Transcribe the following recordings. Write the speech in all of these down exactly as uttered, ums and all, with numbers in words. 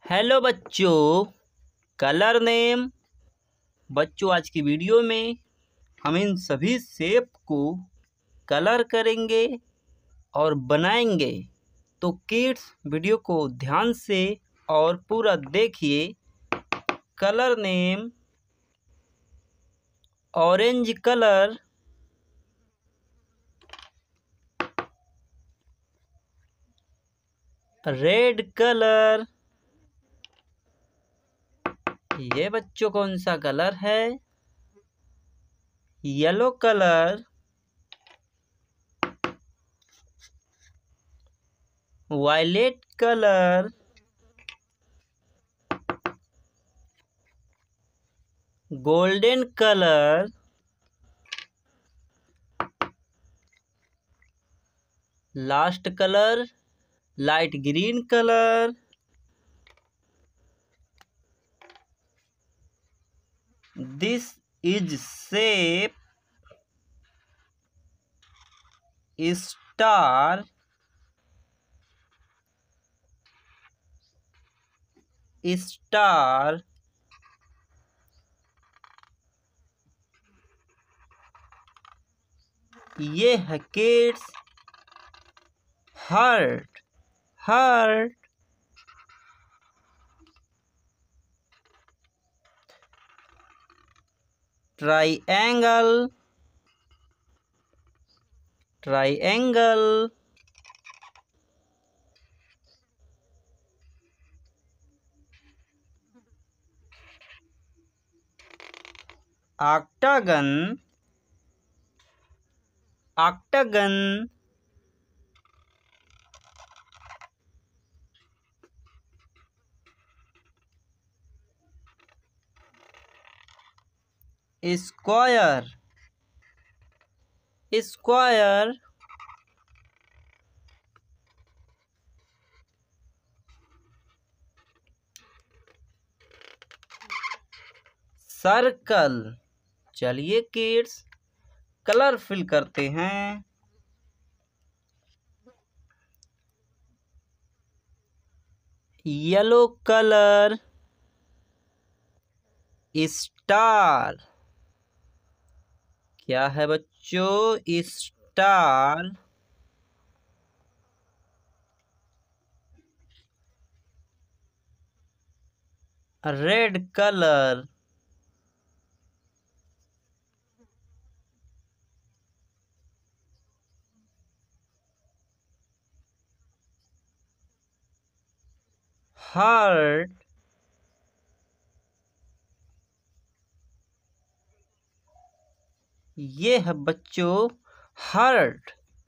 Hello बच्चों, colour name. बच्चों, आज की वीडियो में हम इन सभी शेप को कलर करेंगे और बनाएंगे। तो किड्स, वीडियो को ध्यान से और पूरा देखिए। Colour name: orange colour, red colour. ये बच्चों कौन सा कलर है? Yellow colour, violet colour, golden colour, last colour light green colour. This is shape star star ये है kids heart heart. Triangle triangle. Octagon octagon. Square square. Circle. चलिए kids, colour fill करते हैं। Yellow colour, star. क्या है बच्चों? Star. Red colour, heart. ये है बच्चों हार्ट।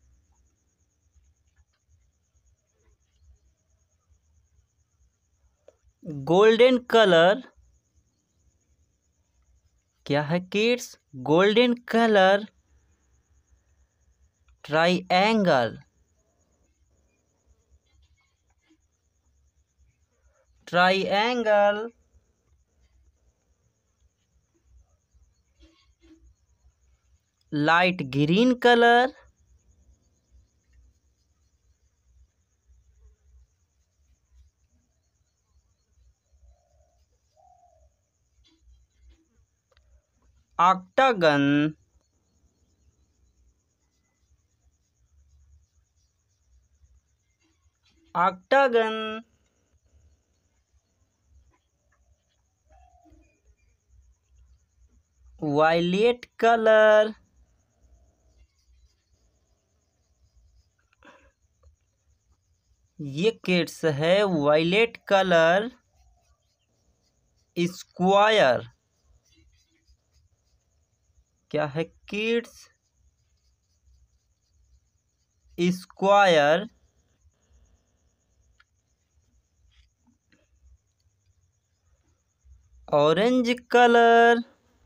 Golden colour. क्या है kids? Golden colour. Triangle triangle. Light green colour. Octagon octagon. Violet colour. ये किड्स है वायलेट कलर। स्क्वायर। क्या है kids? Square. Orange colour.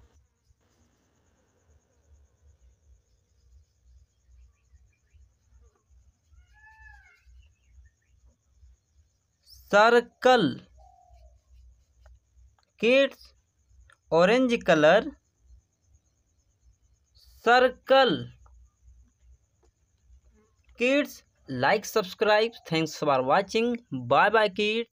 Circle. Kids, orange colour, circle. Kids, like, subscribe. Thanks for watching. Bye bye kids.